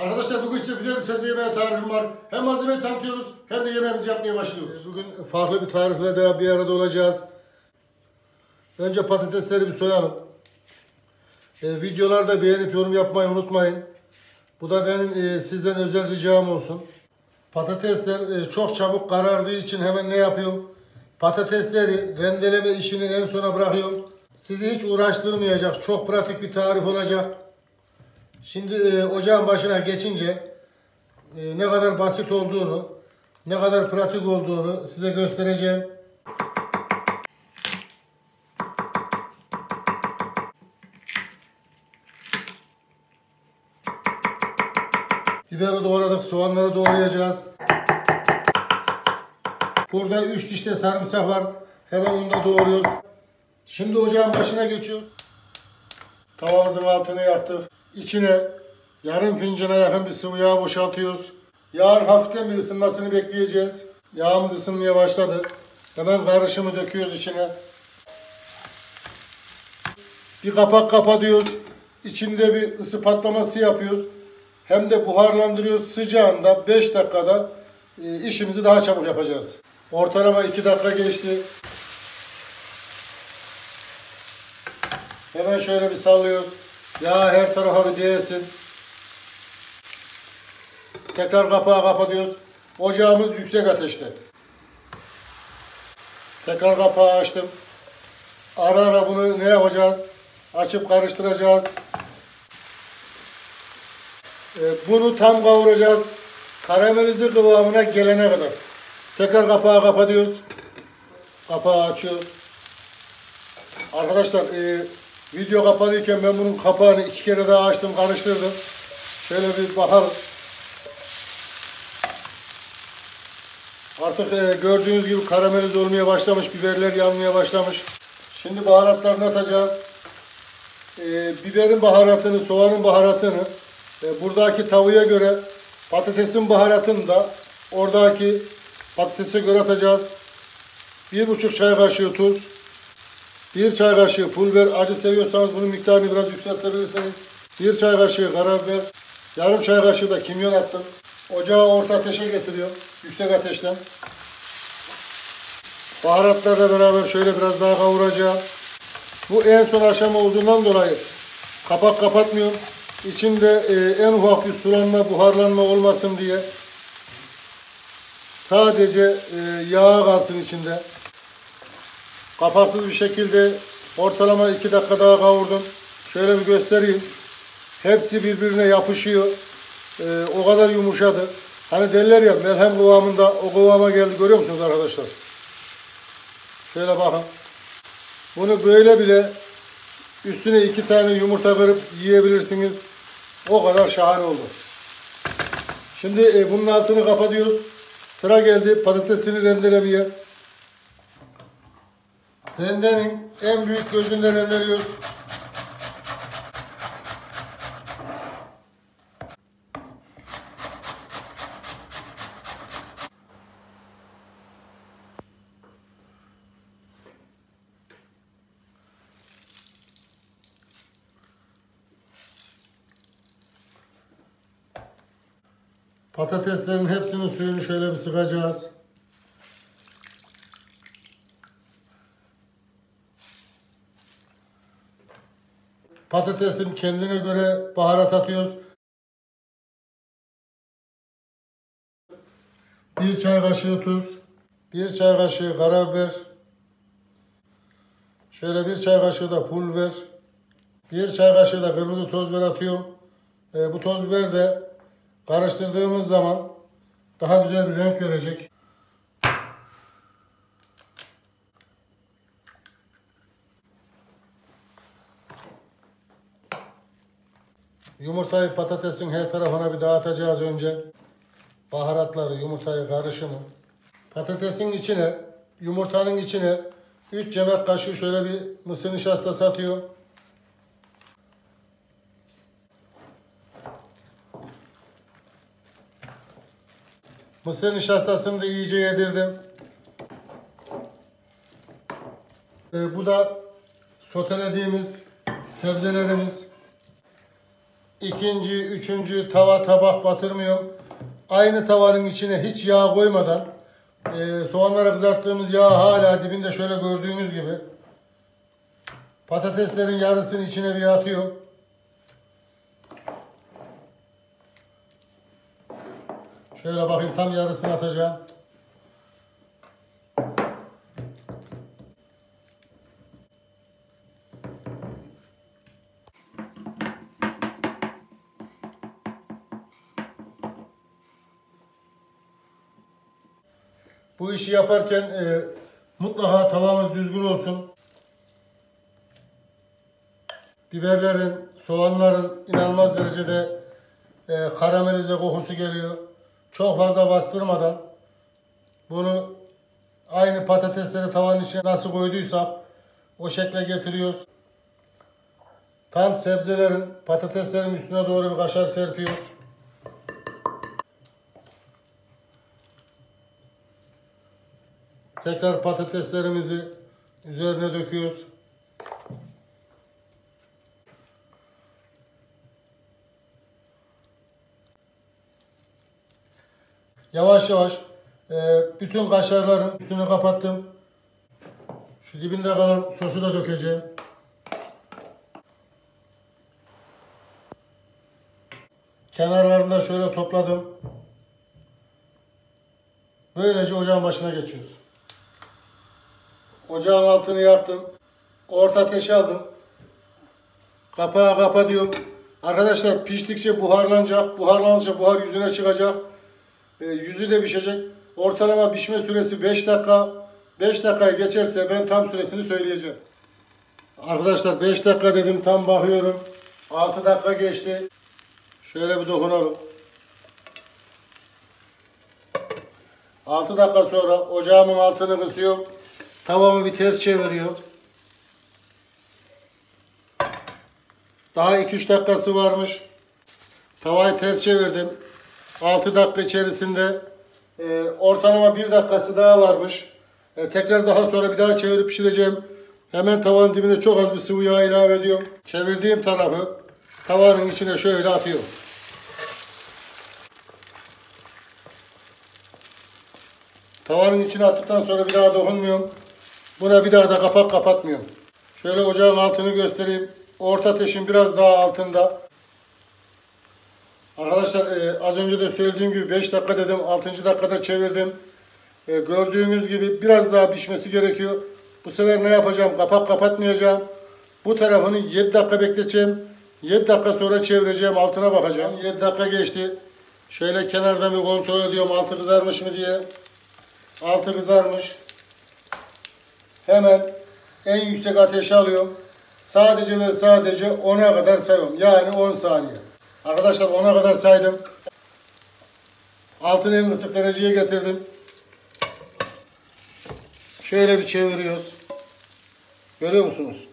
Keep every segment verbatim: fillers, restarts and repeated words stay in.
Arkadaşlar bugün size güzel bir sebze yemeği tarifim var. Hem malzemeyi tanıtıyoruz hem de yemeğimizi yapmaya başlıyoruz. Bugün farklı bir tarifle daha bir arada olacağız. Önce patatesleri bir soyalım. E, videolarda beğenip yorum yapmayı unutmayın. Bu da benim e, sizden özel ricam olsun. Patatesler e, çok çabuk karardığı için hemen ne yapıyorum? Patatesleri rendeleme işini en sona bırakıyorum. Sizi hiç uğraştırmayacak, çok pratik bir tarif olacak. Şimdi e, ocağın başına geçince e, ne kadar basit olduğunu, ne kadar pratik olduğunu size göstereceğim. Biberi doğradık, soğanları doğrayacağız. Burada üç diş de sarımsak var. Hemen onu da doğruyoruz. Şimdi ocağın başına geçiyoruz. Tavamızın altını yaktık. İçine yarım fincana yakın bir sıvı yağ boşaltıyoruz. Yağın hafiften bir ısınmasını bekleyeceğiz. Yağımız ısınmaya başladı. Hemen karışımı döküyoruz içine. Bir kapak kapatıyoruz. İçinde bir ısı patlaması yapıyoruz. Hem de buharlandırıyoruz. Sıcağında beş dakikada işimizi daha çabuk yapacağız. Ortalama iki dakika geçti. Hemen şöyle bir sallıyoruz. Yağ her tarafa bir değsin. Tekrar kapağı kapatıyoruz. Ocağımız yüksek ateşte. Tekrar kapağı açtım. Ara ara bunu ne yapacağız? Açıp karıştıracağız. Bunu tam kavuracağız. Karamelize kıvamına gelene kadar. Tekrar kapağı kapatıyoruz. Kapağı açıyoruz. Arkadaşlar e, video kapalıyken ben bunun kapağını iki kere daha açtım, karıştırdım. Şöyle bir bakalım. Artık e, gördüğünüz gibi karamelize olmaya başlamış, biberler yanmaya başlamış. Şimdi baharatlarını atacağız. E, biberin baharatını, soğanın baharatını, e, buradaki tavuya göre patatesin baharatını da oradaki patatese göre atacağız. Bir buçuk çay kaşığı tuz, bir çay kaşığı pul biber. Acı seviyorsanız bunun miktarını biraz yükseltebilirsiniz. Bir çay kaşığı karabiber, yarım çay kaşığı da kimyon attım. Ocağı orta ateşe getiriyorum, yüksek ateşten. Baharatlarla beraber şöyle biraz daha kavuracağım. Bu en son aşama olduğundan dolayı kapak kapatmıyorum. İçinde e, en ufak bir sulanma, buharlanma olmasın diye sadece e, yağ kalsın içinde. Kapaksız bir şekilde ortalama iki dakika daha kavurdum. Şöyle bir göstereyim. Hepsi birbirine yapışıyor. E, o kadar yumuşadı. Hani derler ya merhem kıvamında, o kıvama geldi, görüyor musunuz arkadaşlar? Şöyle bakın. Bunu böyle bile üstüne iki tane yumurta kırıp yiyebilirsiniz. O kadar şahane oldu. Şimdi e, bunun altını kapatıyoruz. Sıra geldi patatesini rendelemeye. Rendenin en büyük gözünden rendeliyoruz. Patateslerin hepsinin suyunu şöyle bir sıkacağız. Patatesin kendine göre baharat atıyoruz. Bir çay kaşığı tuz, bir çay kaşığı karabiber, şöyle bir çay kaşığı da pul biber, bir çay kaşığı da kırmızı toz biber atıyorum. E, bu toz biber de karıştırdığımız zaman daha güzel bir renk verecek. Yumurtayı patatesin her tarafına bir dağıtacağız önce. Baharatları, yumurtayı karışımı. Patatesin içine, yumurtanın içine üç yemek kaşığı şöyle bir mısır nişastası atıyorum. Mısır nişastasını da iyice yedirdim. Ee, bu da sotelediğimiz sebzelerimiz. ikinci, üçüncü tava tabak batırmıyorum. Aynı tavanın içine hiç yağ koymadan e, soğanları kızarttığımız yağ hala dibinde şöyle gördüğünüz gibi. Patateslerin yarısını içine bir atıyorum. Şöyle bakayım, tam yarısını atacağım. Bu işi yaparken e, mutlaka tavamız düzgün olsun. Biberlerin, soğanların inanılmaz derecede e, karamelize kokusu geliyor. Çok fazla bastırmadan bunu aynı patatesleri tavanın içine nasıl koyduysak o şekle getiriyoruz. Tam sebzelerin, patateslerin üstüne doğru bir kaşar serpiyoruz. Tekrar patateslerimizi üzerine döküyoruz. Yavaş yavaş e, bütün kaşarların üstünü kapattım. Şu dibinde kalan sosu da dökeceğim. Kenarlarında şöyle topladım. Böylece ocağın başına geçiyoruz. Ocağın altını yaktım. Orta ateşe aldım. Kapağı kapatıyorum. Arkadaşlar piştikçe buharlanacak. Buharlanınca buhar yüzüne çıkacak. E, yüzü de pişecek. Ortalama pişme süresi beş dakika. beş dakikayı geçerse ben tam süresini söyleyeceğim. Arkadaşlar beş dakika dedim, tam bakıyorum. altı dakika geçti. Şöyle bir dokunalım. altı dakika sonra ocağımın altını kısıyorum. Tavamı bir ters çeviriyorum. Daha iki üç dakikası varmış. Tavayı ters çevirdim. altı dakika içerisinde e, ortalama bir dakikası daha varmış. E, tekrar daha sonra bir daha çevirip pişireceğim. Hemen tavanın dibine çok az bir sıvı yağ ilave ediyorum. Çevirdiğim tarafı tavanın içine şöyle atıyorum. Tavanın içine attıktan sonra bir daha dokunmuyorum. Buna bir daha da kapak kapatmıyorum. Şöyle ocağın altını göstereyim. Orta ateşin biraz daha altında. Arkadaşlar e, az önce de söylediğim gibi beş dakika dedim. altıncı dakikada çevirdim. E, gördüğünüz gibi biraz daha pişmesi gerekiyor. Bu sefer ne yapacağım? Kapak kapatmayacağım. Bu tarafını yedi dakika bekleteceğim. yedi dakika sonra çevireceğim. Altına bakacağım. yedi dakika geçti. Şöyle kenardan bir kontrol ediyorum. Altı kızarmış mı diye. Altı kızarmış. Hemen en yüksek ateşe alıyorum. Sadece ve sadece ona kadar sayıyorum. Yani on saniye. Arkadaşlar ona kadar saydım. Altını en kısık dereceye getirdim. Şöyle bir çeviriyoruz. Görüyor musunuz?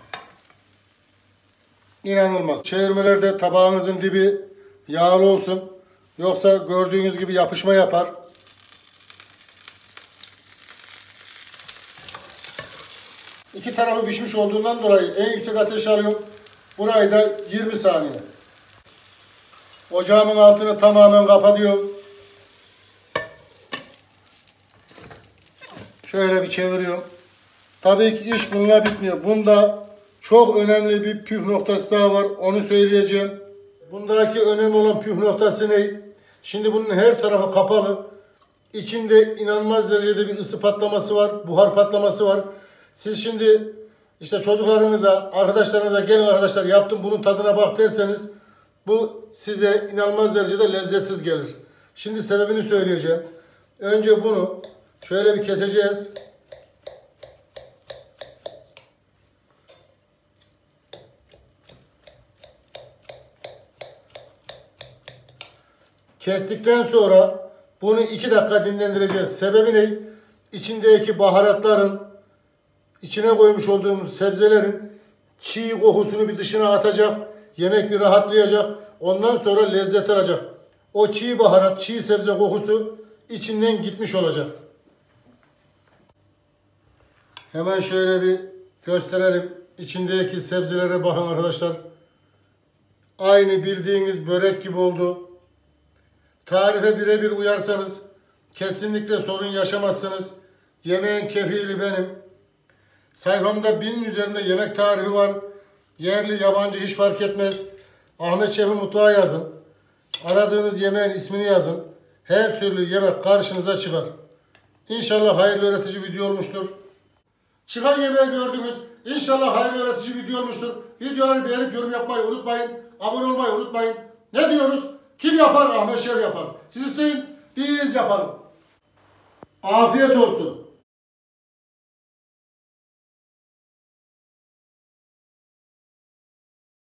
İnanılmaz. Çevirmelerde tabağınızın dibi yağlı olsun. Yoksa gördüğünüz gibi yapışma yapar. İki tarafı pişmiş olduğundan dolayı en yüksek ateşe alıyorum. Burayı da yirmi saniye. Ocağımın altını tamamen kapatıyorum. Şöyle bir çeviriyorum. Tabii ki iş bununla bitmiyor. Bunda çok önemli bir püf noktası daha var. Onu söyleyeceğim. Bundaki önemli olan püf noktası ne? Şimdi bunun her tarafı kapalı. İçinde inanılmaz derecede bir ısı patlaması var. Buhar patlaması var. Siz şimdi işte çocuklarınıza, arkadaşlarınıza gelin arkadaşlar yaptım bunun tadına bak derseniz bu size inanılmaz derecede lezzetsiz gelir. Şimdi sebebini söyleyeceğim. Önce bunu şöyle bir keseceğiz. Kestikten sonra bunu iki dakika dinlendireceğiz. Sebebi ne? İçindeki baharatların, içine koymuş olduğumuz sebzelerin çiğ kokusunu bir dışına atacak. Yemek bir rahatlayacak. Ondan sonra lezzet alacak. O çiğ baharat, çiğ sebze kokusu içinden gitmiş olacak. Hemen şöyle bir gösterelim. İçindeki sebzelere bakın arkadaşlar. aynı bildiğiniz börek gibi oldu. Tarife birebir uyarsanız kesinlikle sorun yaşamazsınız. Yemeğin kefili benim. Sayfamda binin üzerinde yemek tarifi var. Yerli yabancı hiç fark etmez. Ahmet Şef'in mutfağı yazın. Aradığınız yemeğin ismini yazın. Her türlü yemek karşınıza çıkar. İnşallah hayırlı öğretici video olmuştur. Çıkan yemeği gördünüz. İnşallah hayırlı öğretici video olmuştur. Videoları beğenip yorum yapmayı unutmayın. Abone olmayı unutmayın. Ne diyoruz? Kim yapar? Ahmet Şef yapar. Siz isteyin, biz yapalım. Afiyet olsun.